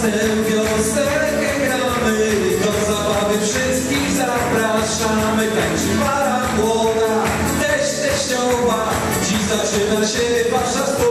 tę piosenkę gramy, do zabawy wszystkich zapraszamy. Tańczy para młoda, teściowa, dziś zaczyna się wasza